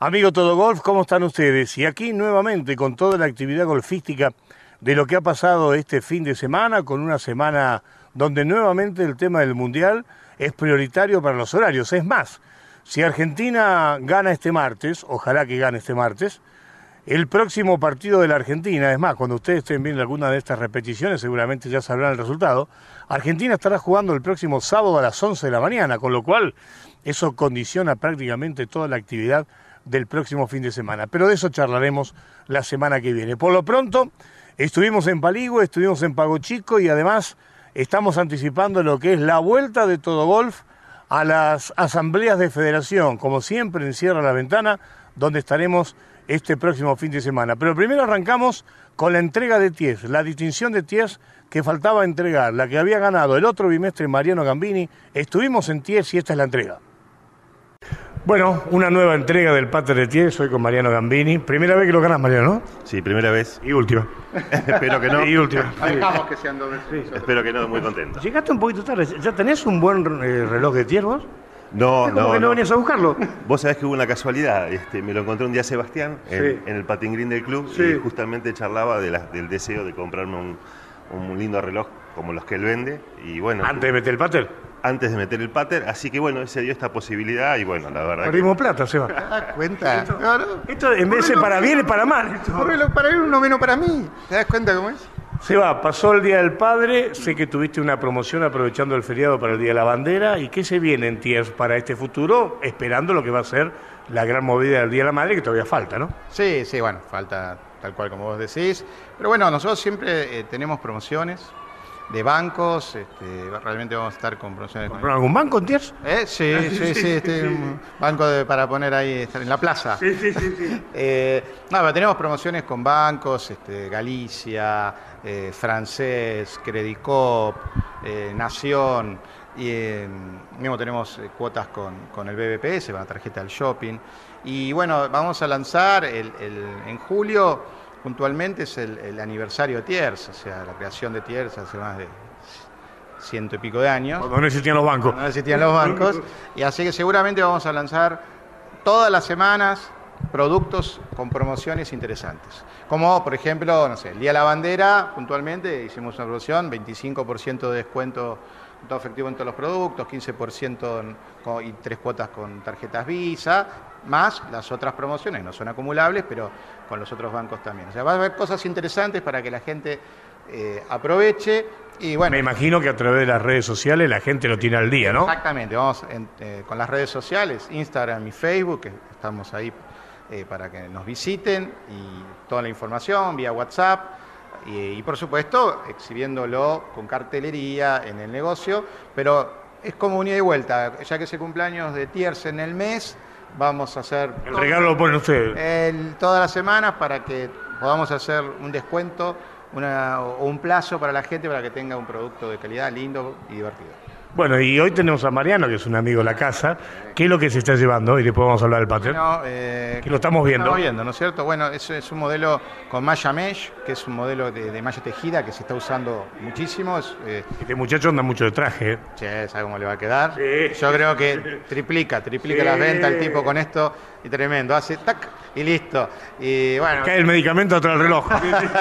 Amigo Todo Golf, ¿cómo están ustedes? Y aquí nuevamente con toda la actividad golfística de lo que ha pasado este fin de semana, con una semana donde nuevamente el tema del Mundial es prioritario para los horarios. Es más, si Argentina gana este martes, ojalá que gane este martes, el próximo partido de la Argentina, es más, cuando ustedes estén viendo alguna de estas repeticiones seguramente ya sabrán el resultado, Argentina estará jugando el próximo sábado a las 11 de la mañana, con lo cual eso condiciona prácticamente toda la actividad del próximo fin de semana. Pero de eso charlaremos la semana que viene. Por lo pronto, estuvimos en Paligüe, estuvimos en Pago Chico y además estamos anticipando lo que es la vuelta de Todo Golf a las asambleas de federación, como siempre en Cierra la Ventana, donde estaremos este próximo fin de semana. Pero primero arrancamos con la entrega de Thiers, la distinción de Thiers que faltaba entregar, la que había ganado el otro bimestre Mariano Gambini. Estuvimos en Thiers y esta es la entrega. Bueno, una nueva entrega del Pater de Thiers, hoy con Mariano Gambini. Primera vez que lo ganas, Mariano, ¿no? Sí, primera vez. Y última. Espero que no. Y última. Dejamos que sean dos veces. Sí. Espero que no, muy contento. Llegaste un poquito tarde. ¿Ya tenés un buen reloj de Thiers vos? No, ¿Cómo que no venías a buscarlo? Vos sabés que hubo una casualidad. Me lo encontré un día Sebastián Sí. en el patín green del club Sí. y justamente charlaba del deseo de comprarme un lindo reloj como los que él vende. Y bueno, Antes de meter el Pater. antes de meter el pater, así que bueno, él se dio esta posibilidad y bueno, la verdad. Perdimos plata, Seba. ¿Te das cuenta? No, no. Esto en vez de ser para bien es para mal. Para él uno menos para mí. ¿Te das cuenta cómo es? Seba, pasó el Día del Padre, sé que tuviste una promoción aprovechando el feriado para el Día de la Bandera. ¿Y qué se viene en Thiers para este futuro? Esperando lo que va a ser la gran movida del Día de la Madre, que todavía falta, ¿no? Sí, bueno, falta tal cual como vos decís. Pero bueno, nosotros siempre tenemos promociones de bancos. Realmente vamos a estar con promociones. ¿Compraron algún banco en Thiers? Sí. Un banco para poner ahí en la plaza. Sí. Pero tenemos promociones con bancos, Galicia, Francés, Credit Coop, Nación, y mismo tenemos cuotas con el BBPS, la tarjeta del shopping. Y bueno, vamos a lanzar en julio, puntualmente es el aniversario de Thiers, o sea, la creación de Thiers hace más de 100 y pico de años. Cuando no existían los bancos. No existían los bancos. Y así que seguramente vamos a lanzar todas las semanas productos con promociones interesantes. Como, por ejemplo, no sé, el Día de la Bandera, puntualmente hicimos una promoción, 25% de descuento todo efectivo en todos los productos, 15% y 3 cuotas con tarjetas Visa, más las otras promociones, no son acumulables, pero con los otros bancos también. O sea, va a haber cosas interesantes para que la gente aproveche. Y bueno, Me imagino que a través de las redes sociales la gente lo tiene al día, ¿no? exactamente, vamos con las redes sociales, Instagram y Facebook, que estamos ahí para que nos visiten, y toda la información vía WhatsApp. Y por supuesto, exhibiéndolo con cartelería en el negocio, pero es como un ida y vuelta. Ya que es el cumpleaños de Thiers en el mes, vamos a hacer El regalo lo ponen ustedes. todas las semanas para que podamos hacer un descuento o un plazo para la gente para que tenga un producto de calidad lindo y divertido. Bueno, y hoy tenemos a Mariano, que es un amigo de la casa. ¿Qué es lo que se está llevando? Y después vamos a hablar del Pater. Bueno, que lo estamos viendo. Estamos viendo, ¿no es cierto? Bueno, es un modelo con malla mesh, que es un modelo de malla tejida que se está usando muchísimo. Este muchacho anda mucho de traje. Che, ¿sabe cómo le va a quedar? Sí. Yo creo que triplica Sí. las ventas el tipo con esto, y tremendo. Hace tac y listo. Y bueno. Cae el medicamento atrás del reloj.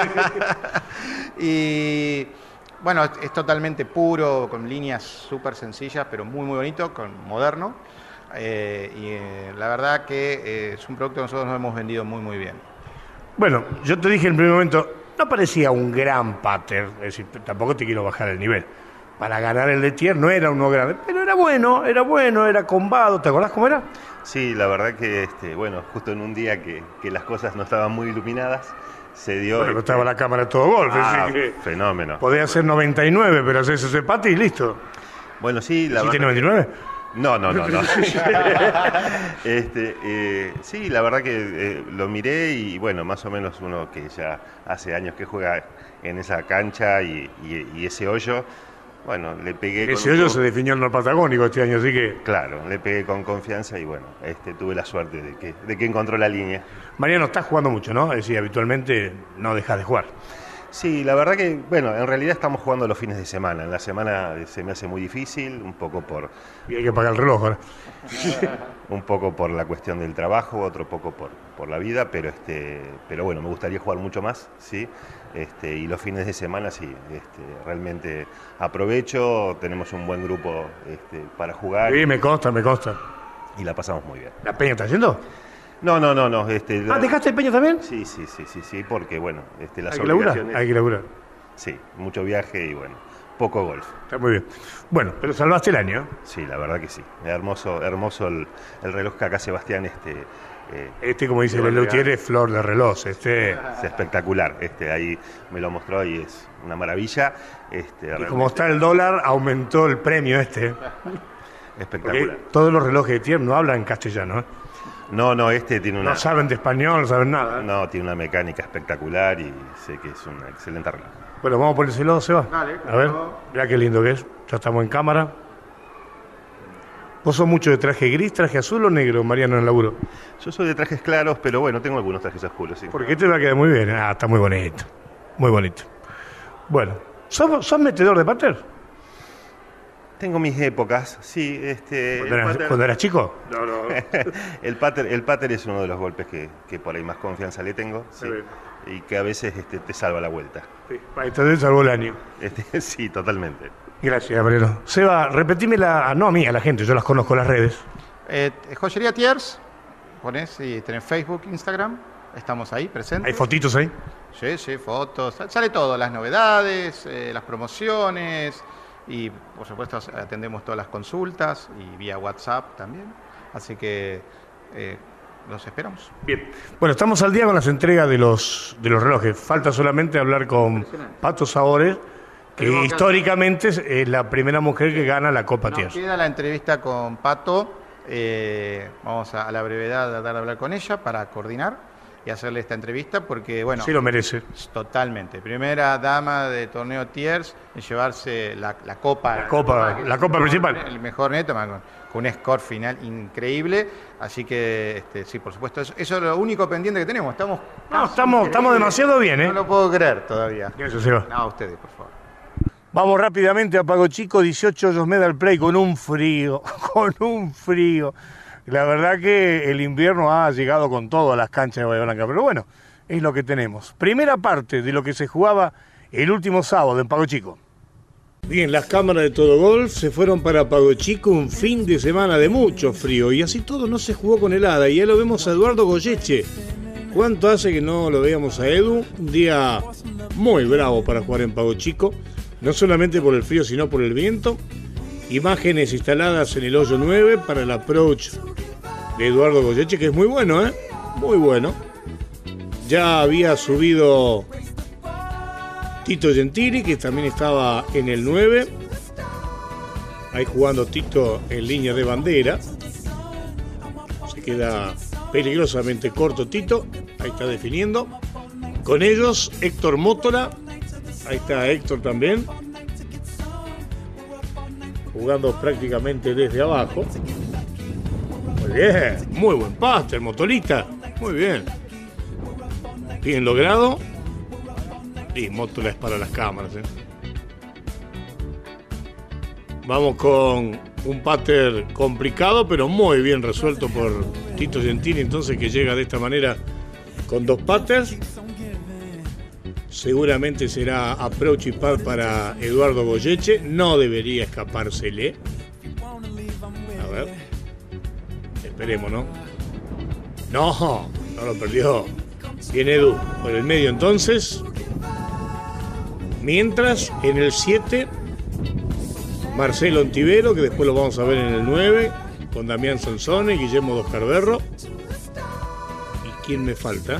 Y bueno, es totalmente puro, con líneas súper sencillas, pero muy bonito, moderno. La verdad que es un producto que nosotros nos hemos vendido muy bien. Bueno, yo te dije en el primer momento, no parecía un gran Pater, es decir, tampoco te quiero bajar el nivel. Para ganar el de Thiers no era uno grande, pero era bueno, era combado. ¿Te acordás cómo era? Sí, la verdad que, bueno, justo en un día que las cosas no estaban muy iluminadas, se dio... Bueno, estaba la cámara de Todo Golf. Ah, es decir que fenómeno. podía ser 99, pero haces ese pati y listo. Bueno, sí, la ¿Hiciste verdad... 99? No. Sí, la verdad que lo miré y bueno, más o menos uno que ya hace años que juega en esa cancha y ese hoyo, bueno, le pegué... Ese hoyo se definió en el Patagónico este año, así que... Claro, le pegué con confianza y bueno, tuve la suerte de que encontró la línea. Mariano, estás jugando mucho, ¿no? Es decir, habitualmente no dejas de jugar. Sí, la verdad que, bueno, en realidad estamos jugando los fines de semana. En la semana se me hace muy difícil, un poco Y hay que pagar el reloj ahora. un poco por la cuestión del trabajo, otro poco por la vida, pero bueno, me gustaría jugar mucho más, ¿sí? Y los fines de semana sí, realmente aprovecho, tenemos un buen grupo para jugar. Sí, me consta. Y la pasamos muy bien. ¿La Peña está yendo? No. ¿Dejaste el Peña también? Sí, porque bueno, las Hay que laburar, obligaciones. hay que laburar. Sí, mucho viaje y bueno, poco golf. Está muy bien. Bueno, pero salvaste el año. Sí, la verdad que sí. Hermoso el reloj que acá Sebastián Como dice el Lutier, es flor de reloj. es espectacular. Ahí me lo mostró y es una maravilla. Y como está el dólar, aumentó el premio Espectacular. Porque todos los relojes de Thiers no hablan castellano, ¿eh? No, tiene una. No saben de español, no saben nada. No, tiene una mecánica espectacular y sé que es un excelente reloj. Bueno, vamos a ponérselo, Seba. Dale, A ver, mirá qué lindo que es. Ya estamos en cámara. ¿Vos sos mucho de traje gris, traje azul o negro, Mariano, en el laburo? Yo soy de trajes claros, pero bueno, tengo algunos trajes oscuros, sí. Porque este va a quedar muy bien. Ah, está muy bonito. Muy bonito. Bueno, ¿sos metedor de pater? Tengo mis épocas, sí. ¿Cuando eras chico? No. El pater es uno de los golpes que por ahí más confianza le tengo, sí, y que a veces te salva la vuelta. Sí, entonces salvó el año. Sí, totalmente. Gracias, Mariano. Seba, repetime no a mí, a la gente, yo las conozco las redes. Joyería Thiers, ponés y tenés Facebook, Instagram, estamos ahí presentes. ¿Hay fotitos ahí? Sí, fotos, sale todo, las novedades, las promociones y por supuesto atendemos todas las consultas y vía WhatsApp también, así que los esperamos. Bien, bueno, estamos al día con las entregas de los relojes, falta solamente hablar con Pato Sabores, que históricamente es la primera mujer que gana la Copa Thiers. Queda la entrevista con Pato, vamos a la brevedad a tratar de hablar con ella para coordinar y hacerle esta entrevista porque, bueno... Sí lo merece. Totalmente. Primera dama de torneo Thiers en llevarse la copa. La copa principal. El mejor neto, con un score final increíble. Así que, sí, por supuesto, eso es lo único pendiente que tenemos. Estamos demasiado bien, ¿eh? No lo puedo creer todavía. Eso se va. No, ustedes, por favor. Vamos rápidamente a Pago Chico, 18 hoyos Medal Play con un frío. La verdad que el invierno ha llegado con todo a las canchas de Bahía Blanca, pero bueno, es lo que tenemos. Primera parte de lo que se jugaba el último sábado en Pago Chico. Bien, las cámaras de Todo Golf se fueron para Pago Chico, un fin de semana de mucho frío, y así todo no se jugó con helada, y ya lo vemos a Eduardo Goyeche. ¿Cuánto hace que no lo veíamos a Edu? Un día muy bravo para jugar en Pago Chico, no solamente por el frío, sino por el viento. Imágenes instaladas en el hoyo 9 para el approach de Eduardo Goyeche, que es muy bueno, ¿eh? Muy bueno. Ya había subido Tito Gentili, que también estaba en el 9. Ahí jugando Tito en línea de bandera. Se queda peligrosamente corto Tito. Ahí está definiendo. Con ellos Héctor Mótola. Ahí está Héctor también. Jugando prácticamente desde abajo. Muy bien, muy buen paste, el Motolita. Muy bien. Bien logrado. Y Mótola es para las cámaras, ¿eh? Vamos con un pater complicado, pero muy bien resuelto por Tito Gentili, entonces, que llega de esta manera con dos paters. Seguramente será approach y pad para Eduardo Goyeche. No debería escapársele. A ver. Esperemos, ¿no? No lo perdió. Bien Edu por el medio entonces. Mientras en el 7, Marcelo Ontivero, que después lo vamos a ver en el 9, con Damián Sansone, Guillermo Dos Carberro. ¿Y quién me falta?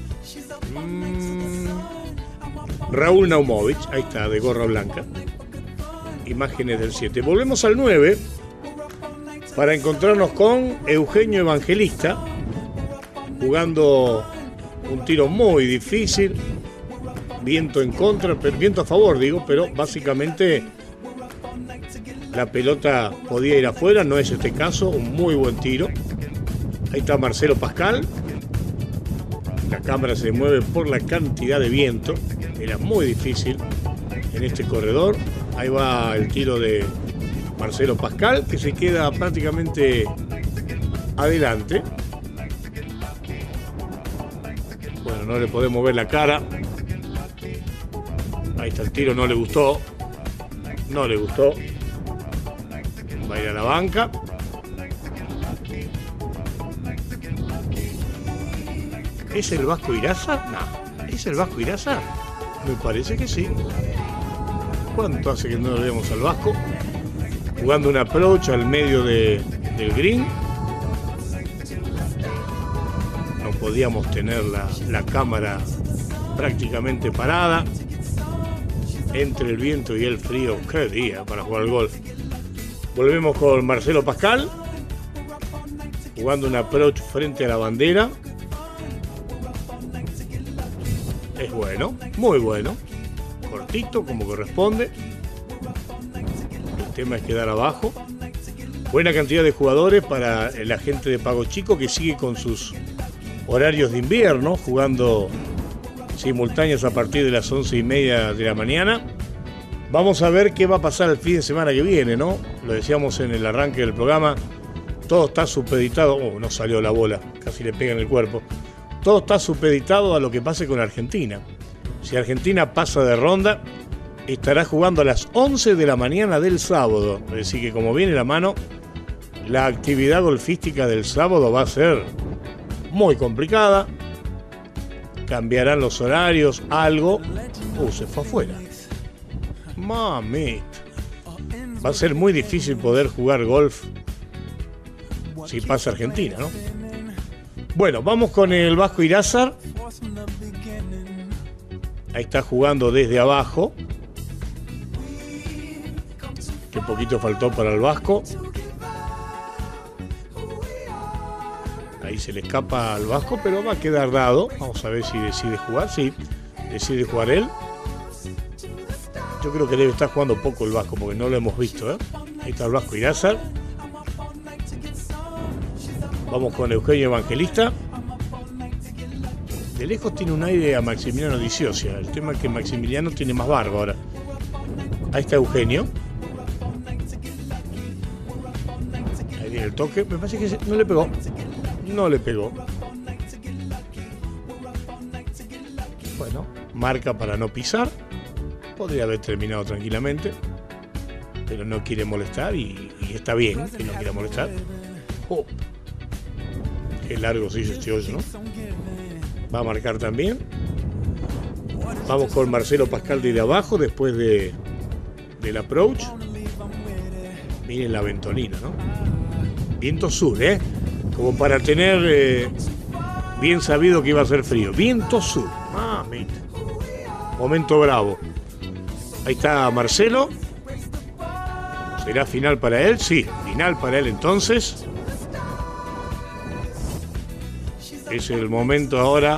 Raúl Naumovich, ahí está, de gorra blanca. Imágenes del 7. Volvemos al 9 para encontrarnos con Eugenio Evangelista, jugando un tiro muy difícil. Viento en contra, viento a favor, digo, pero básicamente la pelota podía ir afuera, no es este caso, un muy buen tiro. Ahí está Marcelo Pascal. La cámara se mueve por la cantidad de viento. Era muy difícil en este corredor. Ahí va el tiro de Marcelo Pascal, que se queda prácticamente adelante. Bueno, no le podemos ver la cara. Ahí está el tiro, no le gustó. No le gustó. Va a ir a la banca. ¿Es el Vasco Iraza? No. ¿Es el Vasco Iraza? Me parece que sí. ¿Cuánto hace que no lo vemos al Vasco? Jugando un approach al medio del green. No podíamos tener la cámara prácticamente parada. Entre el viento y el frío. ¡Qué día para jugar al golf! Volvemos con Marcelo Pascal. Jugando un approach frente a la bandera. Es bueno, muy bueno. Cortito, como corresponde. El tema es quedar abajo. Buena cantidad de jugadores para la gente de Pago Chico, que sigue con sus horarios de invierno, jugando simultáneos a partir de las 11:30 de la mañana. Vamos a ver qué va a pasar el fin de semana que viene, ¿no? Lo decíamos en el arranque del programa. Todo está supeditado. Oh, no salió la bola, casi le pega en el cuerpo. Todo está supeditado a lo que pase con Argentina. Si Argentina pasa de ronda, estará jugando a las 11 de la mañana del sábado. Es decir, que como viene la mano, la actividad golfística del sábado va a ser muy complicada. Cambiarán los horarios, algo. Se fue afuera. Mami. Va a ser muy difícil poder jugar golf si pasa Argentina, ¿no? Bueno, vamos con el Vasco Irázar. Ahí está jugando desde abajo. Qué poquito faltó para el Vasco. Ahí se le escapa al Vasco, pero va a quedar dado. Vamos a ver si decide jugar. Sí, decide jugar él. Yo creo que debe estar jugando poco el Vasco, porque no lo hemos visto, ¿eh? Ahí está el Vasco Irázar. Vamos con Eugenio Evangelista. De lejos tiene un aire a Maximiliano Di Ciocia. El tema es que Maximiliano tiene más barba ahora. Ahí está Eugenio. Ahí viene el toque. Me parece que no le pegó. No le pegó. Bueno, marca para no pisar. Podría haber terminado tranquilamente, pero no quiere molestar y está bien que no quiera molestar. Oh, qué largo se hizo este hoyo, ¿no? Va a marcar también. Vamos con Marcelo Pascal desde abajo después del approach. Miren la ventolina, ¿no? Viento sur, como para tener bien sabido que iba a ser frío. Viento sur. Mamita. Momento bravo. Ahí está Marcelo. ¿Será final para él? Sí, final para él entonces. Es el momento ahora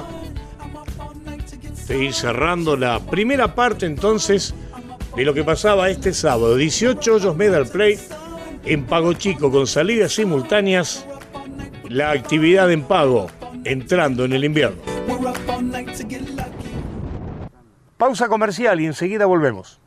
de ir cerrando la primera parte entonces de lo que pasaba este sábado. 18 hoyos Medal Play en Pago Chico con salidas simultáneas. La actividad en Pago entrando en el invierno. Pausa comercial y enseguida volvemos.